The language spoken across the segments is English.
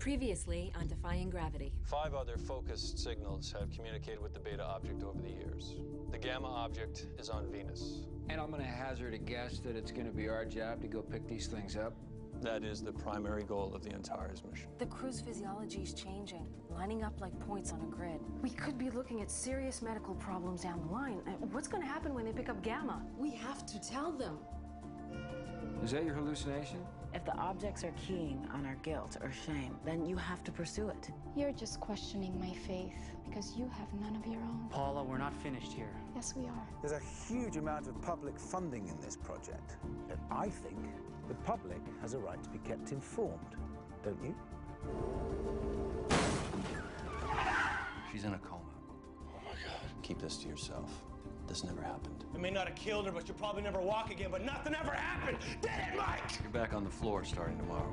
Previously on Defying Gravity. 5 other focused signals have communicated with the Beta object over the years. The Gamma object is on Venus. And I'm gonna hazard a guess that it's gonna be our job to go pick these things up. That is the primary goal of the Antares mission. The crew's physiology is changing, lining up like points on a grid. We could be looking at serious medical problems down the line. What's going to happen when they pick up Gamma? We have to tell them. Is that your hallucination? If the objects are keying on our guilt or shame, then you have to pursue it. You're just questioning my faith because you have none of your own. Paula, we're not finished here. Yes, we are. There's a huge amount of public funding in this project. And I think the public has a right to be kept informed, don't you? She's in a coma. Oh my God. Keep this to yourself. This never happened. I may not have killed her, but she'll probably never walk again, but nothing ever happened! Did it, Mike? You're back on the floor starting tomorrow.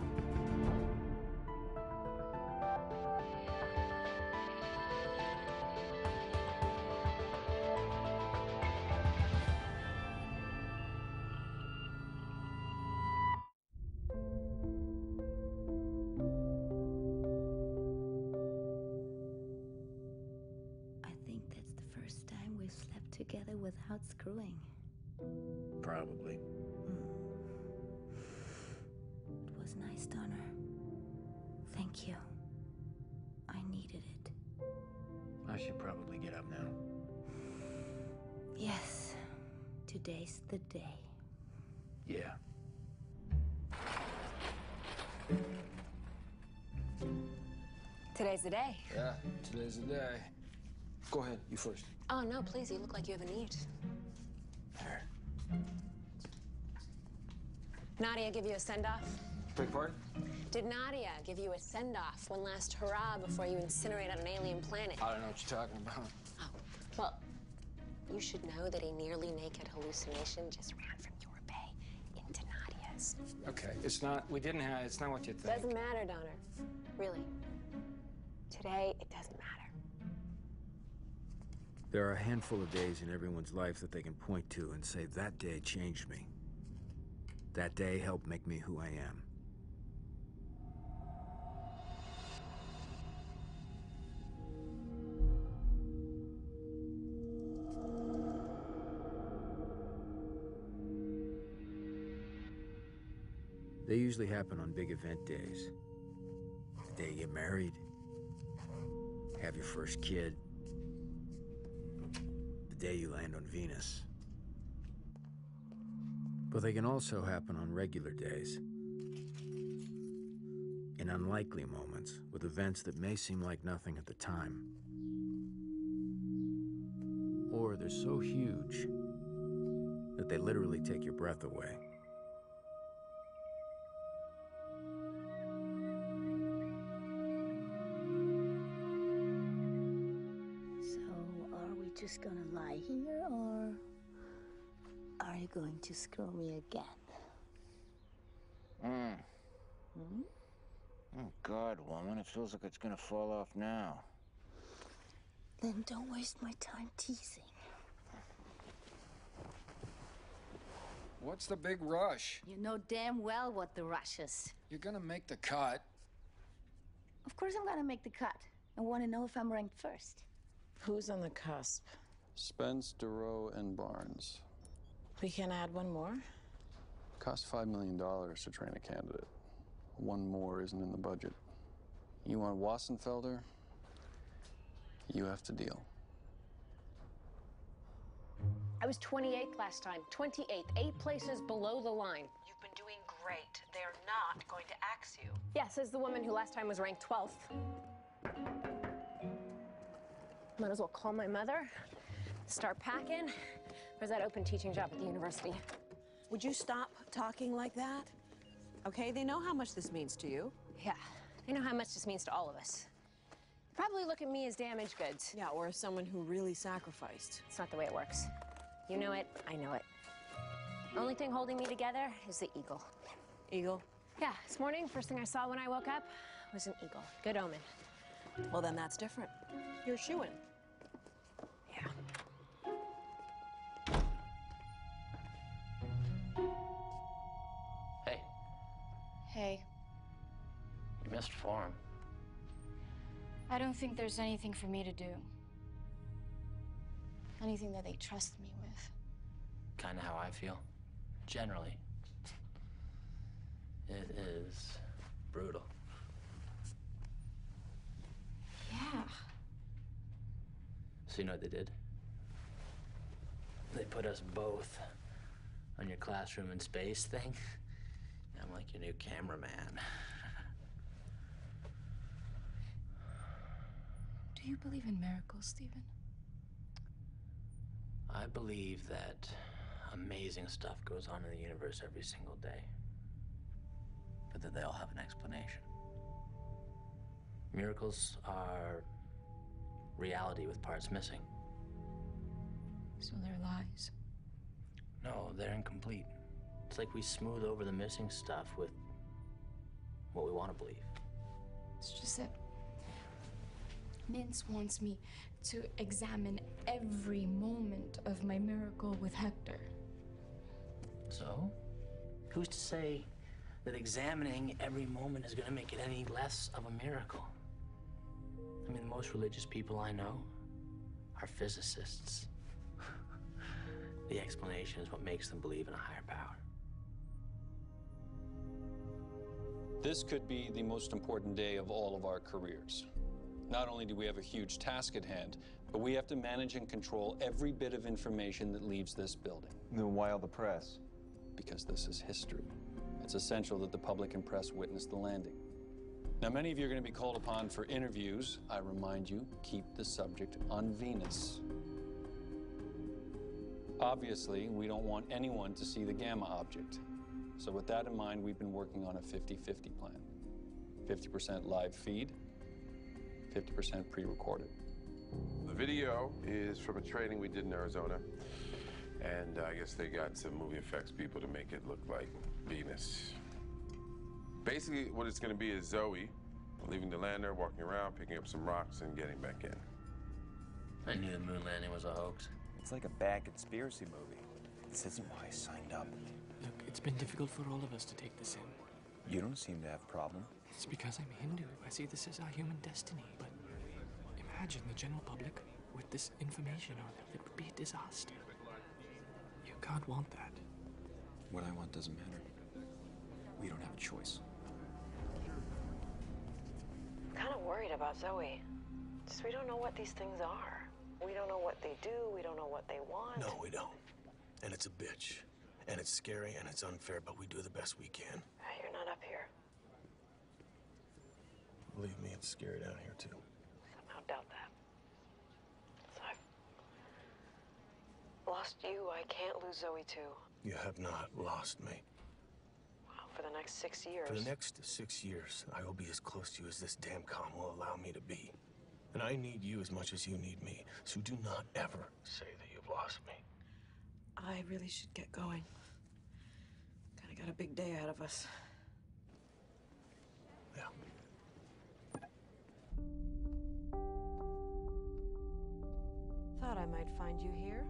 First time we slept together without screwing. Probably. It was nice, Donner. Thank you. I needed it. I should probably get up now. Yes. Today's the day. Yeah. Today's the day. Yeah, today's the day. Go ahead, you first. Oh, no, please. You look like you have a need. There. Nadia give you a send-off? Beg pardon? Did Nadia give you a send-off, one last hurrah before you incinerate on an alien planet? I don't know what you're talking about. Oh, well, you should know that a nearly naked hallucination just ran from your bay into Nadia's. Okay, it's not what you think. Doesn't matter, Donner. Really. Today, it doesn't matter. There are a handful of days in everyone's life that they can point to and say, that day changed me. That day helped make me who I am. They usually happen on big event days. The day you get married, have your first kid, the day you land on Venus. But they can also happen on regular days, in unlikely moments, with events that may seem like nothing at the time. Or they're so huge that they literally take your breath away. Just gonna lie here, or are you going to screw me again? Oh, God, woman, it feels like it's gonna fall off now. Then don't waste my time teasing. What's the big rush? You know damn well what the rush is. You're gonna make the cut. Of course I'm gonna make the cut. I want to know if I'm ranked first. Who's on the cusp? Spence, Duro, and Barnes. We can add one more. Cost $5 million to train a candidate. One more isn't in the budget. You want Wassenfelder? You have to deal. I was 28th last time. 28th. 8 places below the line. You've been doing great. They're not going to axe you. Yeah, says the woman who last time was ranked 12th. Might as well call my mother, start packing. There's that open teaching job at the university. Would you stop talking like that? Okay, they know how much this means to you. Yeah, they know how much this means to all of us. They probably look at me as damaged goods. Yeah, or as someone who really sacrificed. It's not the way it works. You know it, I know it. Only thing holding me together is the eagle. Eagle? Yeah, this morning, first thing I saw when I woke up was an eagle. Good omen. Well, then that's different. You're shoo-in. Yeah. Hey, Hey, you missed form. I don't think there's anything for me to do. Anything that they trust me with. Kind of how I feel. Generally. It is brutal. Yeah. So you know what they did? They put us both on your classroom in space thing. I'm like your new cameraman. Do you believe in miracles, Stephen? I believe that amazing stuff goes on in the universe every single day, but that they all have an explanation. Miracles are reality with parts missing. So they're lies. No, they're incomplete. It's like we smooth over the missing stuff with what we want to believe. It's just that Mintz wants me to examine every moment of my miracle with Hector. So, who's to say that examining every moment is going to make it any less of a miracle? I mean, the most religious people I know are physicists. The explanation is what makes them believe in a higher power. This could be the most important day of all of our careers. Not only do we have a huge task at hand, but we have to manage and control every bit of information that leaves this building. Then why all the press? Because this is history. It's essential that the public and press witness the landing. Now, many of you are going to be called upon for interviews. I remind you, keep the subject on Venus. Obviously, we don't want anyone to see the Gamma object. So with that in mind, we've been working on a 50-50 plan. 50% live feed, 50% pre-recorded. The video is from a training we did in Arizona. And I guess they got some movie effects people to make it look like Venus. Basically, what it's going to be is Zoe leaving the lander, walking around, picking up some rocks, and getting back in. I knew the moon landing was a hoax. It's like a bad conspiracy movie. This isn't why I signed up. Look, it's been difficult for all of us to take this in. You don't seem to have a problem. It's because I'm Hindu. I see this as our human destiny. But imagine the general public with this information on them. It would be a disaster. You can't want that. What I want doesn't matter. We don't have a choice. I'm kind of worried about Zoe. Just we don't know what these things are. We don't know what they do. We don't know what they want. No, we don't. And it's a bitch. And it's scary and it's unfair, but we do the best we can. You're not up here. Believe me, it's scary down here, too. Somehow doubt that. So I've lost you. I can't lose Zoe, too. You have not lost me. Wow, for the next 6 years. For the next 6 years, I will be as close to you as this damn comm will allow me to be. And I need you as much as you need me. So do not ever say that you've lost me. I really should get going. Kinda got a big day ahead of us. Yeah. Thought I might find you here.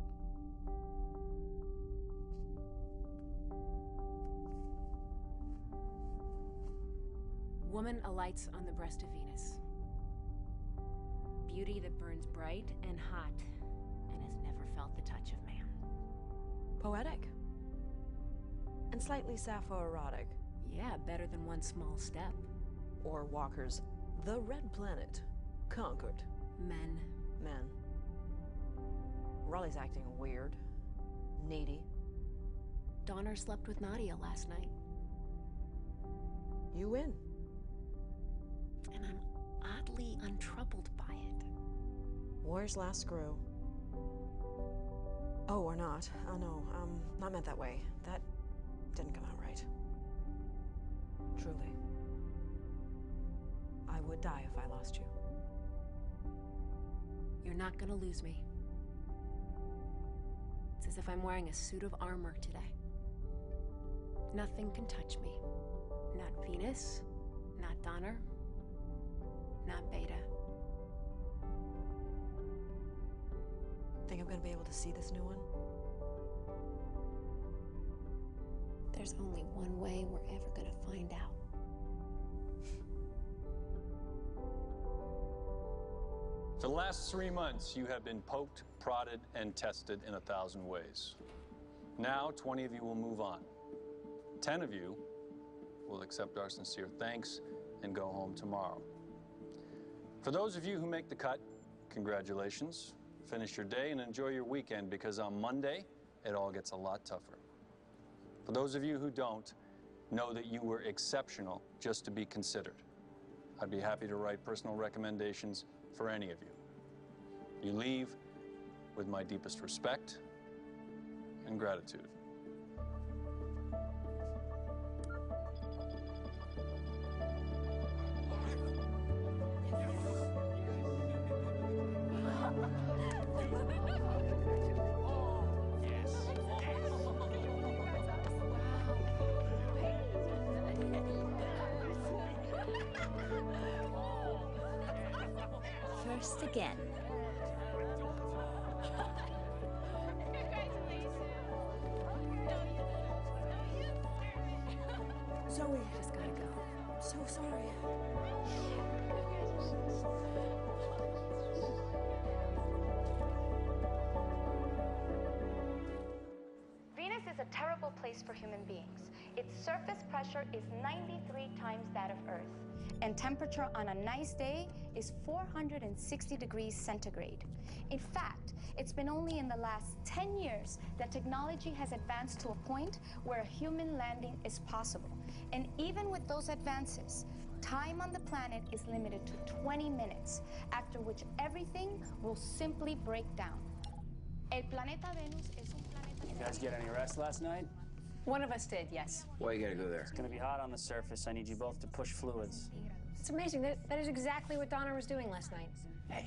Woman alights on the breast of Venus. Beauty that burns bright and hot and has never felt the touch of man. Poetic. And slightly Sappho-erotic. Yeah, better than One Small Step. Or Walker's The Red Planet. Conquered. Men. Men. Raleigh's acting weird. Needy. Donner slept with Nadia last night. You win. And I'm oddly untroubled by it. Warrior's last screw. Oh, or not. Oh, no. Not meant that way. That didn't come out right. Truly. I would die if I lost you. You're not gonna lose me. It's as if I'm wearing a suit of armor today. Nothing can touch me. Not Venus, not Donner, not Beta. Think I'm gonna be able to see this new one? There's only one way we're ever gonna find out. For the last 3 months, you have been poked, prodded, and tested in 1,000 ways. Now, 20 of you will move on. 10 of you will accept our sincere thanks and go home tomorrow. For those of you who make the cut, congratulations. Finish your day and enjoy your weekend, because on Monday, it all gets a lot tougher. For those of you who don't, know that you were exceptional just to be considered. I'd be happy to write personal recommendations for any of you. You leave with my deepest respect and gratitude. First again. Zoe, just gotta go. I'm so sorry. Venus is a terrible place for human beings. Its surface pressure is 93 times that of Earth, and temperature on a nice day is 460 degrees centigrade. In fact, it's been only in the last 10 years that technology has advanced to a point where a human landing is possible. And even with those advances, time on the planet is limited to 20 minutes, after which everything will simply break down. El planeta Venus es un planeta. You guys get any rest last night? One of us did, yes. Why you gotta go there? It's gonna be hot on the surface. I need you both to push fluids. It's amazing. That is exactly what Donna was doing last night. Hey.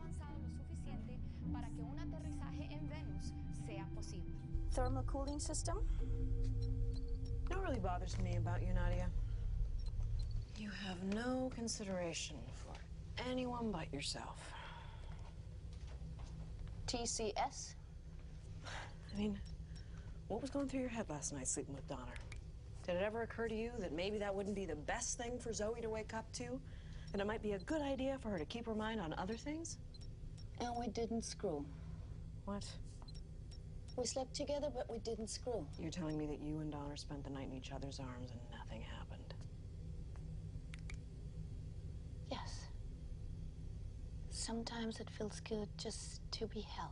Thermal cooling system? You know what really bothers me about you, Nadia? You have no consideration for anyone but yourself. TCS? I mean, what was going through your head last night sleeping with Donner? Did it ever occur to you that maybe that wouldn't be the best thing for Zoe to wake up to? That it might be a good idea for her to keep her mind on other things? And we didn't screw. What? We slept together, but we didn't screw. You're telling me that you and Donner spent the night in each other's arms and nothing happened? Yes. Sometimes it feels good just to be held.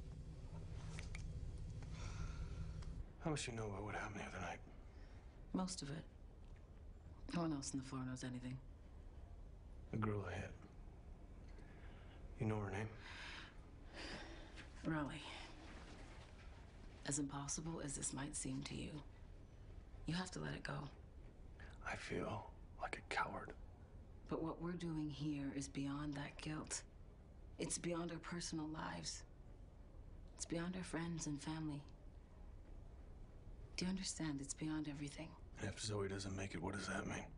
How much you know about what happened the other night? Most of it. No one else on the floor knows anything. The girl I hit. You know her name? Raleigh. As impossible as this might seem to you, you have to let it go. I feel like a coward. But what we're doing here is beyond that guilt. It's beyond our personal lives. It's beyond our friends and family. Do you understand? It's beyond everything. And if Zoe doesn't make it, what does that mean?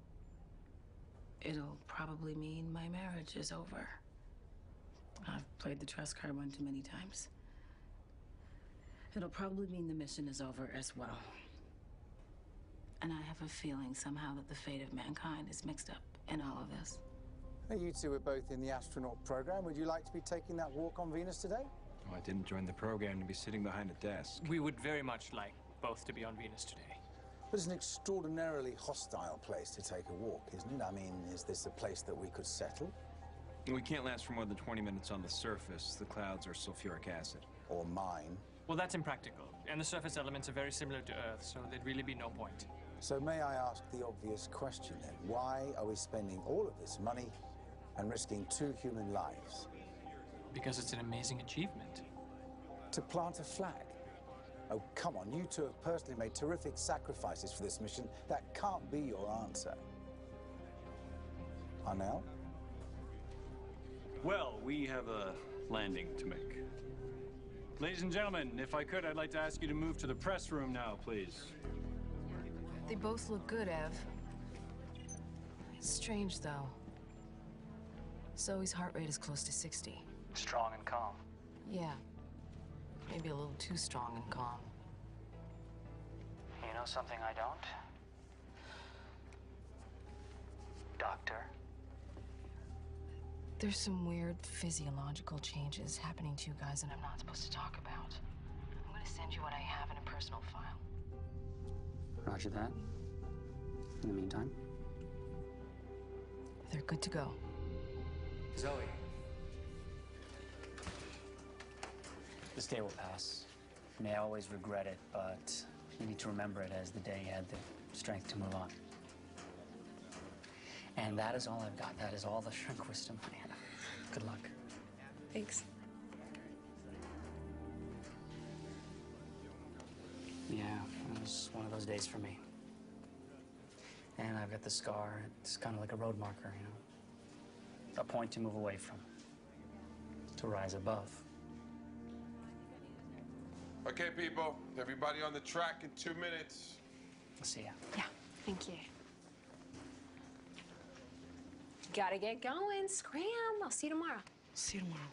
It'll probably mean my marriage is over. I've played the trust card one too many times. It'll probably mean the mission is over as well. And I have a feeling somehow that the fate of mankind is mixed up in all of this. Now, you two were both in the astronaut program. Would you like to be taking that walk on Venus today? Oh, I didn't join the program to be sitting behind a desk. We would very much like both to be on Venus today. But it's an extraordinarily hostile place to take a walk, isn't it? I mean, is this a place that we could settle? We can't last for more than 20 minutes on the surface. The clouds are sulfuric acid. Or mine. Well, that's impractical. And the surface elements are very similar to Earth, so there'd really be no point. So may I ask the obvious question then? Why are we spending all of this money and risking 2 human lives? Because it's an amazing achievement. To plant a flag? Oh, come on, you two have personally made terrific sacrifices for this mission. That can't be your answer. Arnell? Well, we have a landing to make. Ladies and gentlemen, if I could, I'd like to ask you to move to the press room now, please. They both look good, Ev. It's strange, though. Zoe's heart rate is close to 60. Strong and calm. Yeah. Maybe a little too strong and calm. You know something I don't? Doctor. There's some weird physiological changes happening to you guys that I'm not supposed to talk about. I'm gonna send you what I have in a personal file. Roger that. In the meantime? They're good to go. Zoe. This day will pass. You may always regret it, but you need to remember it as the day you had the strength to move on. And that is all I've got. That is all the shrink wisdom I have. Good luck. Thanks. Yeah, it was one of those days for me. And I've got the scar. It's kind of like a road marker, you know? A point to move away from, to rise above. Okay, people, everybody on the track in 2 minutes. I'll see ya. Yeah, thank you. Gotta get going. Scram. I'll see you tomorrow. See you tomorrow.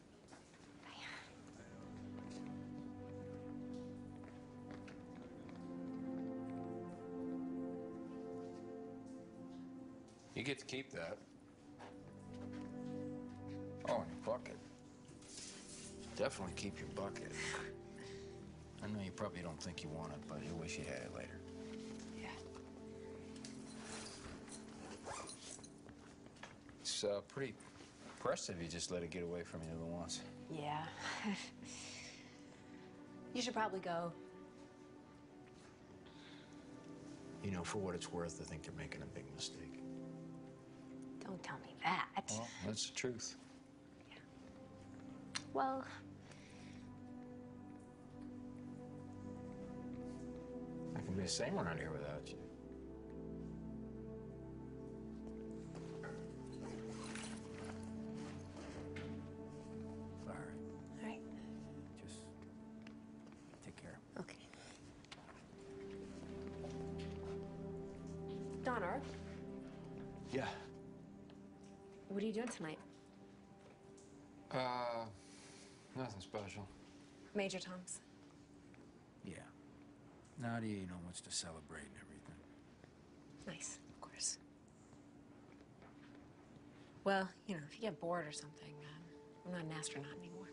You get to keep that. Oh, and your bucket. Definitely keep your bucket. I know you probably don't think you want it, but you'll wish you had it later. Yeah. It's pretty impressive you just let it get away from you the once. Yeah. You should probably go. You know, for what it's worth, I think you're making a big mistake. Don't tell me that. Well, that's the truth. Well, I can be the same around here without you. All right. all right. Just take care. Okay. Donner, Yeah. what are you doing tonight? Nothing special. Major Toms. Yeah. Nadia, you know, wants to celebrate and everything. Nice, of course. Well, you know, if you get bored or something, I'm not an astronaut anymore.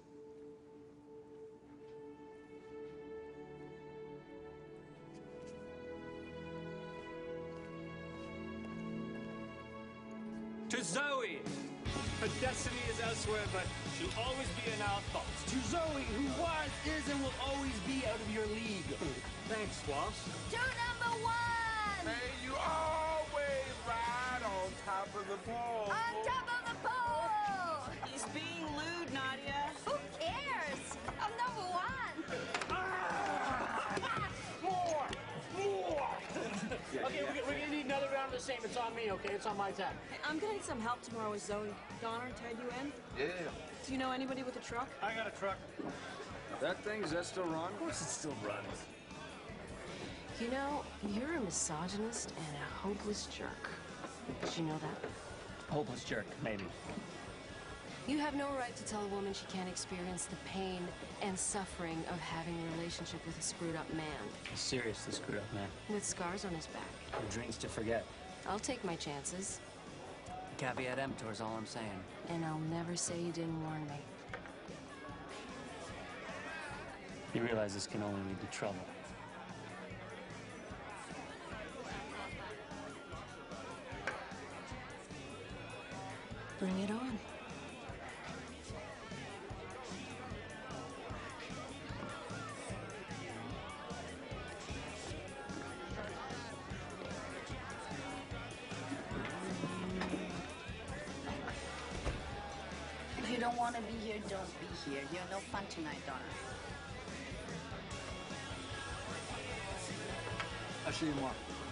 To Zoe! Her destiny is elsewhere, but she'll always be in our thoughts. To Zoe, who was, is, and will always be out of your league. Thanks, Swamps. To number one! May you always ride on top of the pole. On top of the pole! He's being lewd, Nadia. Who cares? I'm number one! More! Okay, we're gonna need another round of the same. It's on me, okay? It's on my tab. Hey, I'm gonna need some help tomorrow with Zoe. Donner, Ted, you in? Yeah. Do you know anybody with a truck? I got a truck. Is that still run? Of course it still runs. You know, you're a misogynist and a hopeless jerk. Did you know that? Hopeless jerk, maybe. You have no right to tell a woman she can't experience the pain and suffering of having a relationship with a screwed up man. A seriously screwed up man. With scars on his back. Who drinks to forget. I'll take my chances. Caveat emptor is all I'm saying. And I'll never say you didn't warn me. You realize this can only lead to trouble. Bring it on. If you don't want to be here, don't be here. You're no fun tonight, Donna. I'll see you tomorrow.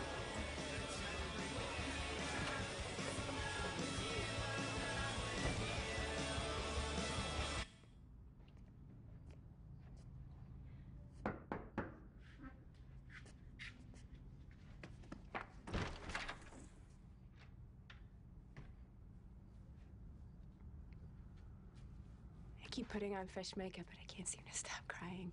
I keep putting on fresh makeup, but I can't seem to stop crying.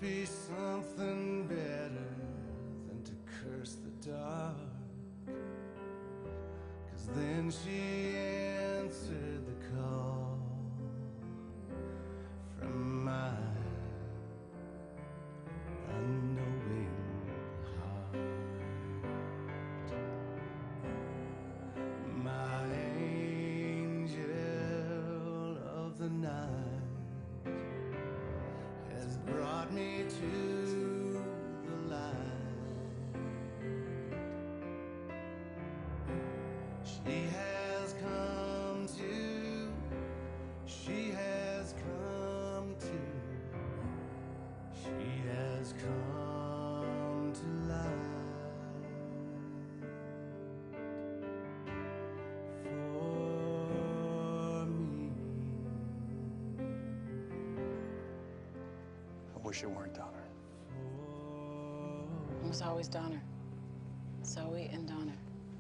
be something better than to curse the dark. 'Cause then she answered the call from my unknowing heart. My angel of the night has brought me to the light. She has come to, she has come to, she has come to light for me. I wish it weren't Donner. It was always Donner. Zoe and Donner.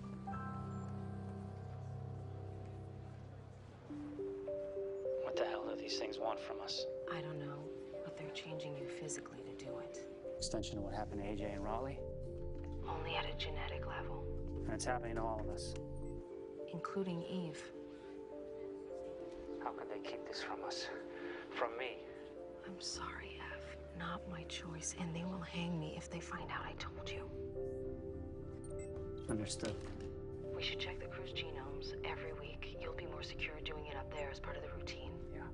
What the hell do these things want from us? I don't know, but they're changing you physically to do it. Extension of what happened to AJ and Raleigh? Only at a genetic level, And it's happening to all of us. including Eve. How could they keep this from us? From me? I'm sorry, Ev. Not my choice, and they will hang me if they find out I told you. Understood. We should check the crew's genomes every week. You'll be more secure doing it up there as part of the routine. Yeah.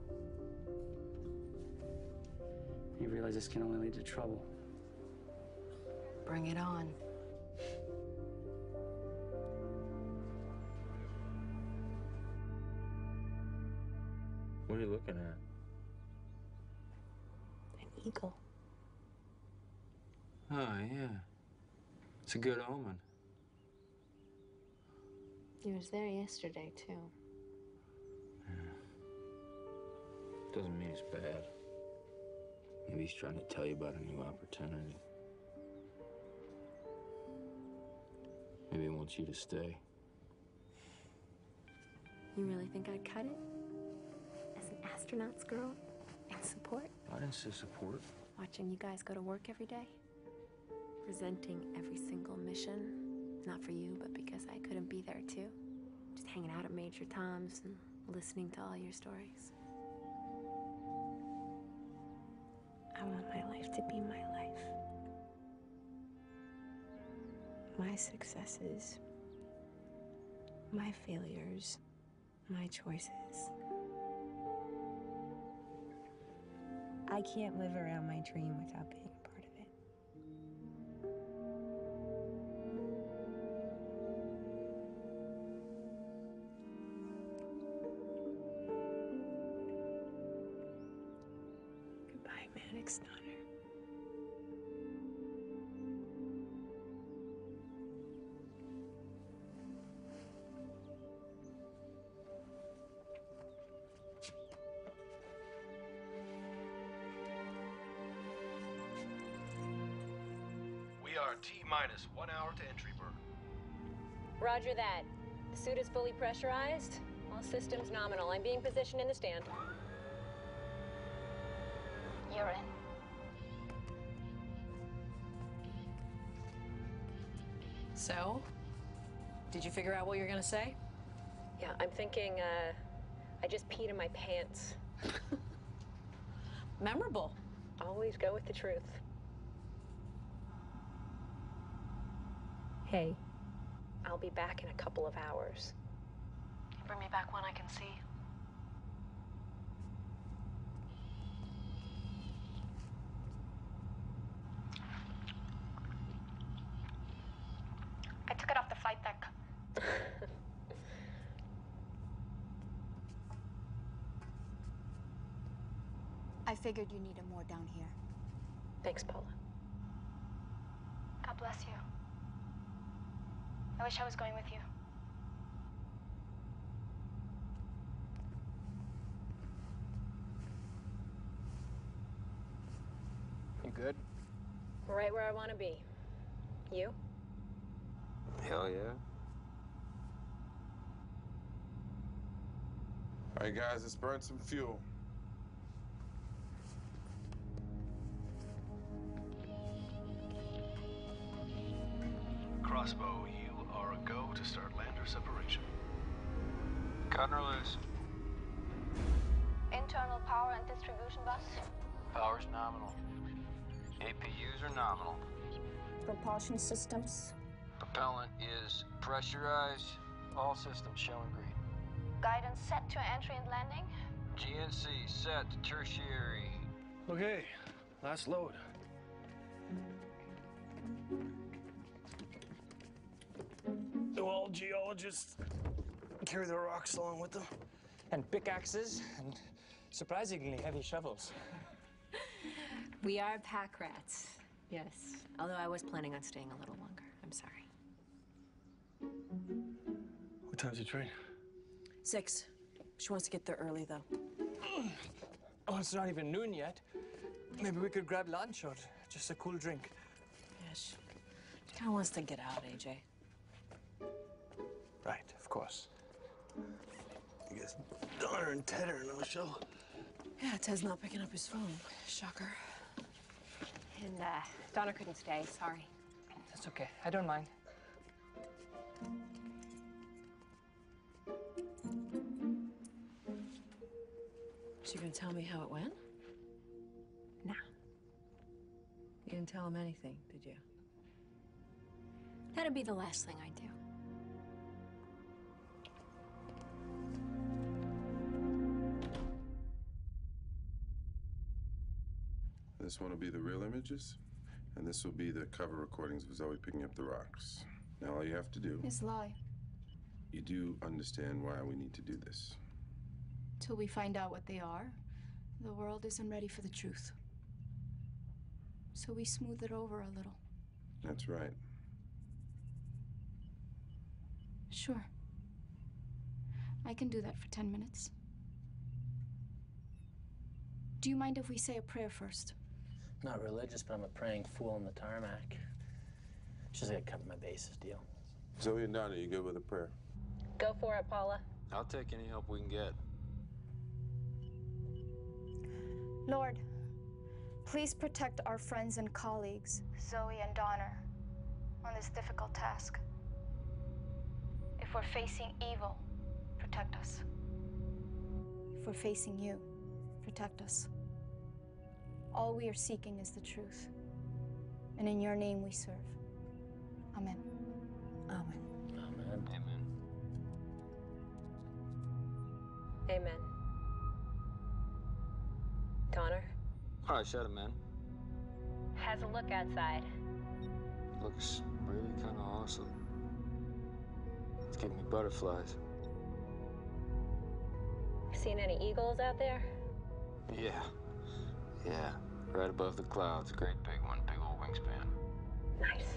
You realize this can only lead to trouble. Bring it on. What are you looking at? An eagle. Oh, yeah. It's a good omen. He was there yesterday, too. Doesn't mean it's bad. Maybe he's trying to tell you about a new opportunity. Maybe he wants you to stay. You really think I'd cut it? As an astronaut's girl? And support? I didn't say support. Watching you guys go to work every day? Presenting every single mission? Not for you, but because I couldn't be there too. Just hanging out at Major Tom's and listening to all your stories. I want my life to be my life. My successes, my failures, my choices. I can't live around my dream without being a part of it. Goodbye, Maddox Donner. We are T-minus 1 hour to entry, Burr. Roger that. The suit is fully pressurized. All systems nominal. I'm being positioned in the stand. You're in. So, did you figure out what you're gonna say? Yeah, I'm thinking, I just peed in my pants. Memorable. Always go with the truth. Hey. I'll be back in a couple of hours. Bring me back one I can see. I took it off the flight deck. I figured you needed more down here. Thanks, Paula. God bless you. I wish I was going with you. You good? Right where I want to be. You? Hell yeah. All right, guys, let's burn some fuel. Crossbow, you are a go to start lander separation. Cutting her loose. Internal power and distribution bus. Power's nominal. APUs are nominal. Propulsion systems. Propellant is pressurized. All systems showing green. Guidance set to entry and landing. GNC set to tertiary. Okay, last load. Do all geologists carry their rocks along with them? And pickaxes, and surprisingly heavy shovels. We are pack rats, yes. Although I was planning on staying a little longer. I'm sorry. What time's your train? 6. She wants to get there early, though. Oh, it's not even noon yet. Maybe we could grab lunch or just a cool drink. Yeah, she kind of wants to get out, AJ. Right, of course. I guess Donner and Ted are no show. Yeah, Ted's not picking up his phone. Shocker. And, Donna couldn't stay, sorry. That's okay, I don't mind. So you're gonna tell me how it went? Nah. You didn't tell him anything, did you? That'd be the last thing I do. This one will be the real images, and this will be the cover recordings of Zoe picking up the rocks. Now all you have to do, It's lie. you do understand why we need to do this. Till we find out what they are, the world isn't ready for the truth. So we smooth it over a little. That's right. Sure. I can do that for 10 minutes. Do you mind if we say a prayer first? Not religious, but I'm a praying fool on the tarmac. Just gotta cover my bases, deal. Zoe and Donna, you good with a prayer? Go for it, Paula. I'll take any help we can get. Lord, please protect our friends and colleagues, Zoe and Donner, on this difficult task. If we're facing evil, protect us. If we're facing you, protect us. All we are seeking is the truth. And in your name we serve. Amen. Amen. Amen. Amen. Amen. Donner? Hi, shut him, man. How's a look outside? Looks really kind of awesome. It's giving me butterflies. Seen any eagles out there? Yeah. Yeah. Right above the clouds. Great big one. Big old wingspan. Nice.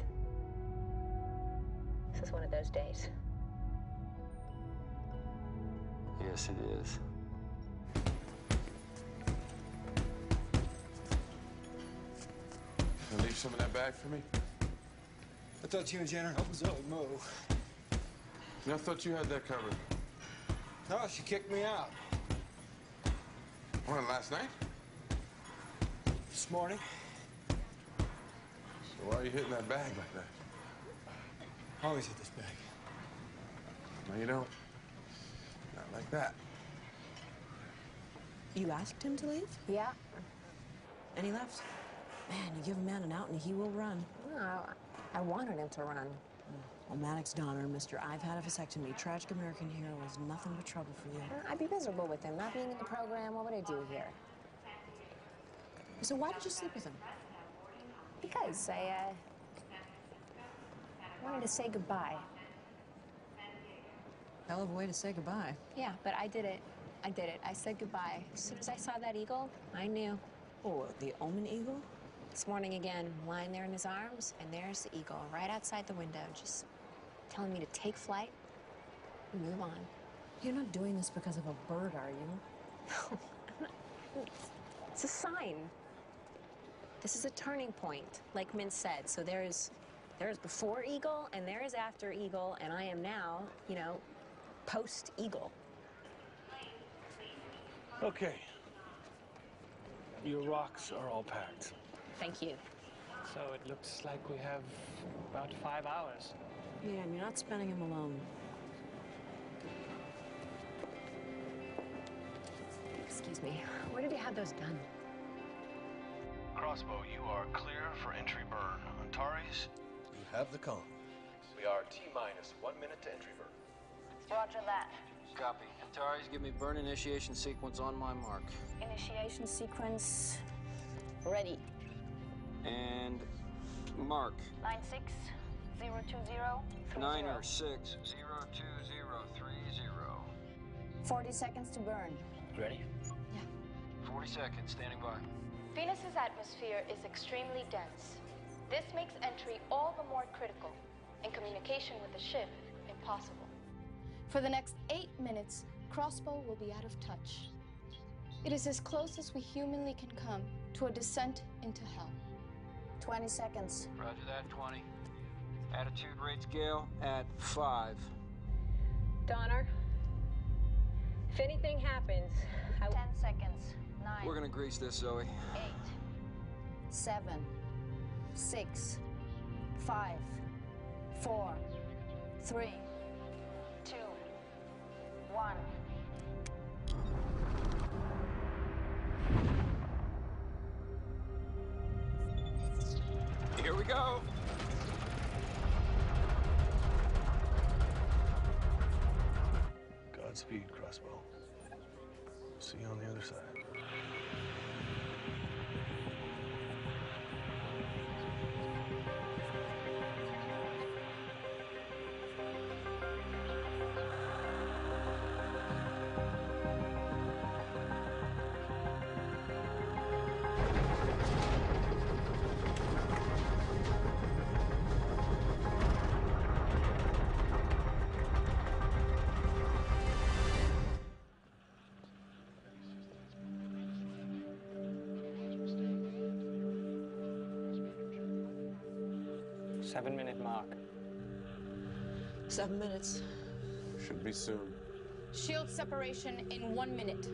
This is one of those days. Yes, it is. Can you leave some of that bag for me? I thought you and Jenner helped Zoe move. I thought you had that covered. No, she kicked me out. When, last night? This morning. So why are you hitting that bag like that? Always hit this bag. No, you don't. Not like that. You asked him to leave? Yeah. And he left? Man, you give a man an out and he will run. No, I wanted him to run. Well, Maddox Donner, Mr. I've had a vasectomy, tragic American hero, was nothing but trouble for you. I'd be miserable with him. Not being in the program, what would I do here? So why did you sleep with him? Because I wanted to say goodbye. Hell of a way to say goodbye. Yeah, but I did it. I did it. I said goodbye. As soon as I saw that eagle, I knew. Oh, the Omen Eagle? This morning again, lying there in his arms, and there's the eagle right outside the window, just telling me to take flight and move on. You're not doing this because of a bird, are you? No, I'm not. It's a sign. This is a turning point, like Mint said. So there's before eagle and there is after eagle, and I am now, you know, post-eagle. Okay. Your rocks are all packed. Thank you. So it looks like we have about 5 hours. Yeah, and you're not spending him alone. Excuse me, where did you have those done? Crossbow, you are clear for entry burn. Antares, You have the con. we are T-minus 1 minute to entry burn. Roger that. Copy. Antares, give me burn initiation sequence on my mark. Initiation sequence ready. And mark. 96020. 906-02030. 40 seconds to burn. Ready? 40 seconds, standing by. Venus's atmosphere is extremely dense. This makes entry all the more critical, and communication with the ship impossible. For the next 8 minutes, Crossbow will be out of touch. It is as close as we humanly can come to a descent into hell. 20 seconds. Roger that, 20. Attitude rate scale at 5. Donner, if anything happens, 10 seconds. 9. We're gonna grease this, Zoe. 8. 7. 6. 5. 4. 3. 2. 1. Here we go. Godspeed, Crossbow. See you on the other side. Seven-minute mark. 7 minutes. Should be soon. Shield separation in 1 minute.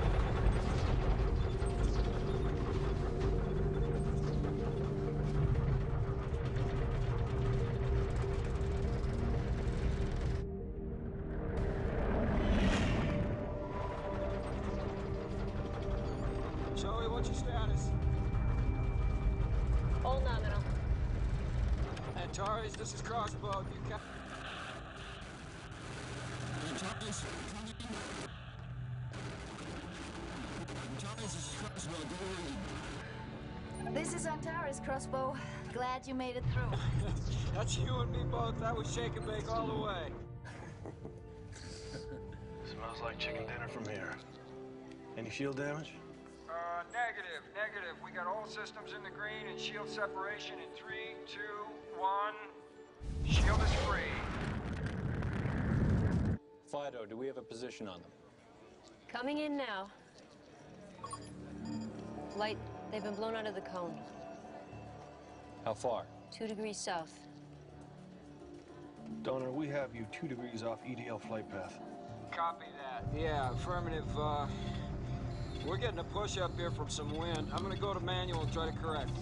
Zoe, what's your status? all nominal. Antares, this is Crossbow. You can... This is Antares, Crossbow. Glad you made it through. That's you and me both. That was shake and bake all the way. Smells like chicken dinner from here. Any shield damage? Negative. We got all systems in the green and shield separation in 3, 2, 1. Shield is free. Fido, do we have a position on them? Coming in now. Light, they've been blown out of the cone. How far? 2 degrees south. Donor, we have you 2 degrees off EDL flight path. Copy that. Yeah, affirmative. We're getting a push up here from some wind. I'm gonna go to manual and try to correct.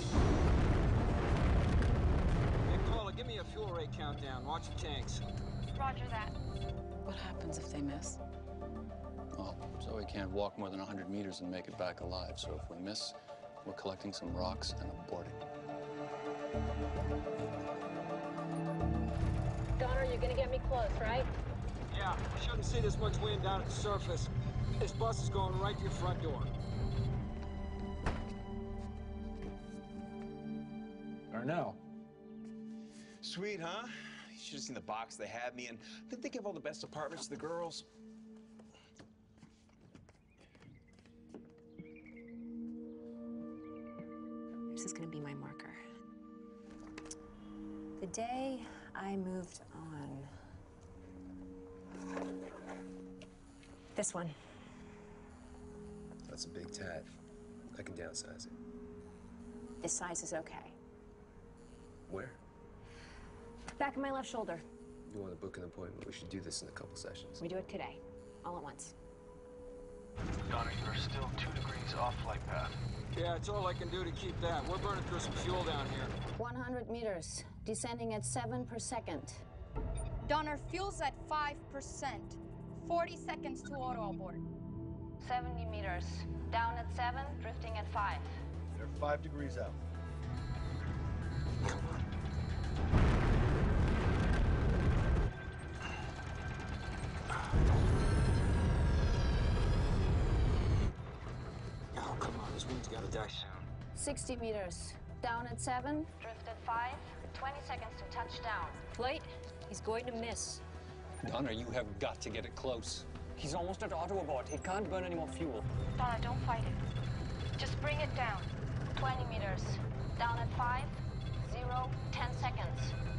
Hey, Paula, give me a fuel rate countdown. Watch the tanks. Roger that. What happens if they miss? Well, Zoe can't walk more than 100 meters and make it back alive, so if we miss, we're collecting some rocks and aborting. Donner, you're gonna get me close, right? Yeah, we shouldn't see this much wind down at the surface. This bus is going right to your front door. Arnell. Sweet, huh? You should have seen the box they had me in. Didn't they give all the best apartments to the girls? This is gonna be my marker. The day I moved on. This one. That's a big tat. I can downsize it. This size is okay. Where? Back of my left shoulder. You want to book an appointment? We should do this in a couple sessions. We do it today, all at once. Donner, you're still 2 degrees off flight path. Yeah, it's all I can do to keep that. We're burning through some fuel down here. 100 meters. Descending at 7 per second. Donner, fuel's at 5%. 40 seconds to auto abort. 70 meters. Down at 7, drifting at 5. They're 5 degrees out. Oh, come on, this wind's gotta die soon. 60 meters. Down at 7. Drift at 5. 20 seconds to touchdown. Wait, he's going to miss. Donner, you have got to get it close. He's almost at auto abort. He can't burn any more fuel. Donna, don't fight it. Just bring it down. 20 meters. Down at 5. 0. 10 seconds.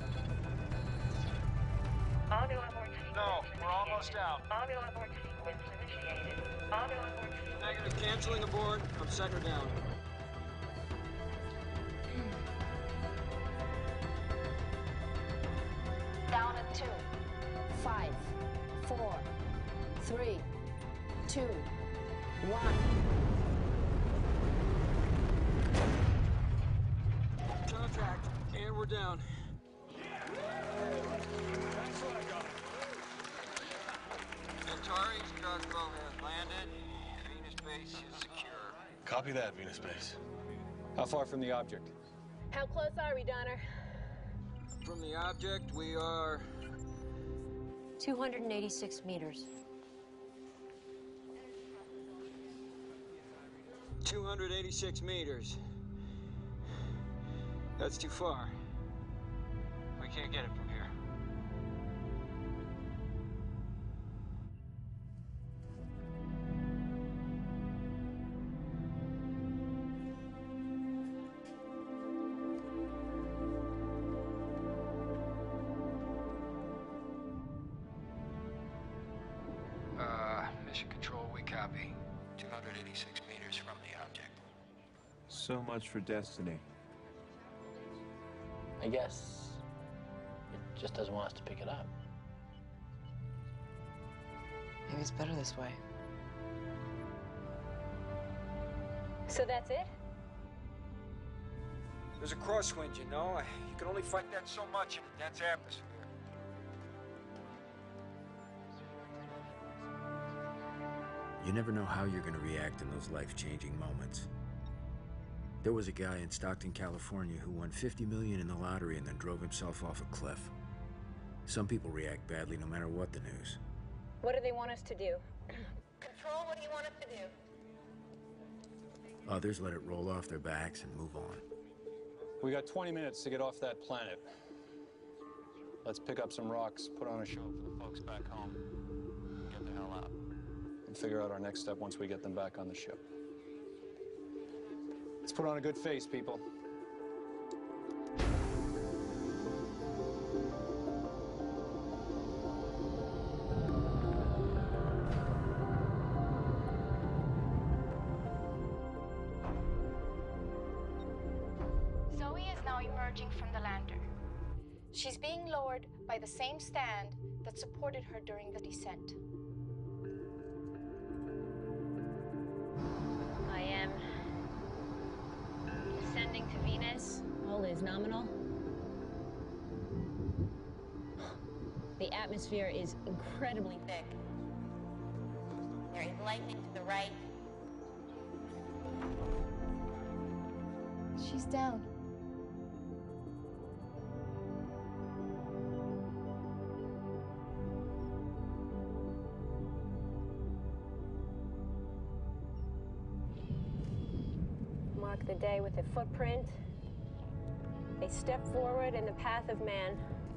Auto abort sequence. No, we're almost out. Auto abort sequence initiated. Auto abort sequence. Negative, canceling abort. I'm setting her down. Down at 2. 5. 4. 3. 2. 1. Contact, and we're down. Antares crossbow has landed. Venus base is secure. Copy that, Venus Base. How far from the object? How close are we, Donner? From the object, we are 286 meters. 286 meters. That's too far. We can't get it from here. Mission control, we copy. 286 meters from the object. So much for destiny. I guess it just doesn't want us to pick it up. Maybe it's better this way. So that's it? There's a crosswind, you know. You can only fight that so much in a dense atmosphere. You never know how you're going to react in those life-changing moments. There was a guy in Stockton, California who won $50 million in the lottery and then drove himself off a cliff. Some people react badly no matter what the news. What do they want us to do? Control, what do you want us to do? Others let it roll off their backs and move on. We got 20 minutes to get off that planet. Let's pick up some rocks, put on a show for the folks back home, and get the hell out. And figure out our next step once we get them back on the ship. Let's put on a good face, people. Zoe is now emerging from the lander. She's being lowered by the same stand that supported her during the descent. I am descending to Venus. Hull is nominal. The atmosphere is incredibly thick. There is lightning to the right. She's down. Mark the day with a footprint. A step forward in the path of man.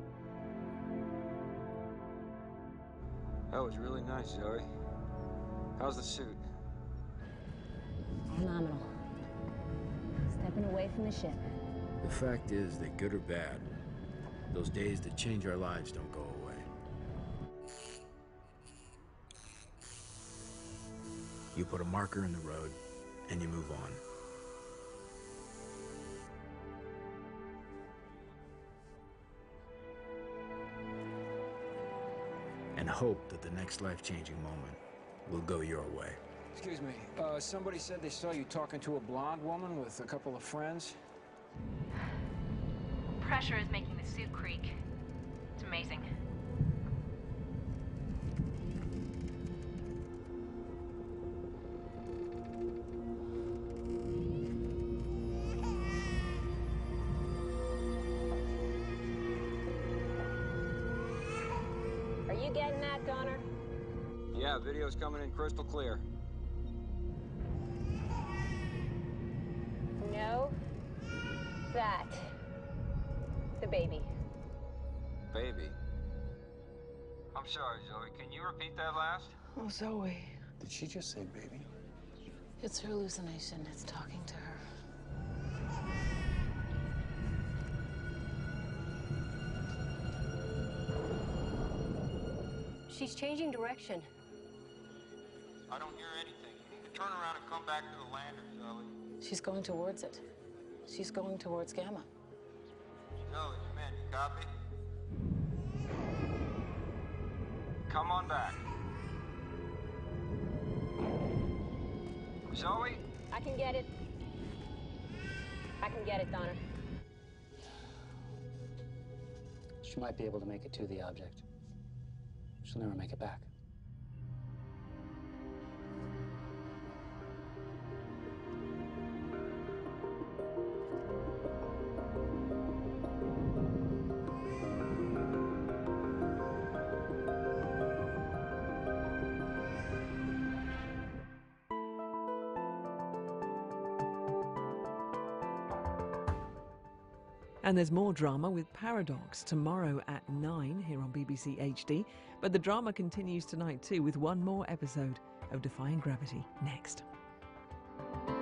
That was really nice, Zoe. How's the suit? Phenomenal. Stepping away from the ship. The fact is that good or bad, those days that change our lives don't go away. You put a marker in the road, and you move on. And hope that the next life-changing moment will go your way. Excuse me, somebody said they saw you talking to a blonde woman with a couple of friends? pressure is making the suit creak. It's amazing. Are you getting that, Donner? Yeah, video's coming in crystal clear. No. That. The baby. Baby? I'm sorry, Zoe. Can you repeat that last? Oh, Zoe. Did she just say baby? It's her hallucination. It's talking to her. She's changing direction. I don't hear anything. You need to turn around and come back to the lander, Zoe. She's going towards it. She's going towards Gamma. Zoe, come in. You copy? Come on back. Zoe? I can get it. I can get it, Donner. She might be able to make it to the object. She'll never make it back. And there's more drama with Paradox tomorrow at 9 here on BBC HD. But the drama continues tonight too with one more episode of Defying Gravity next.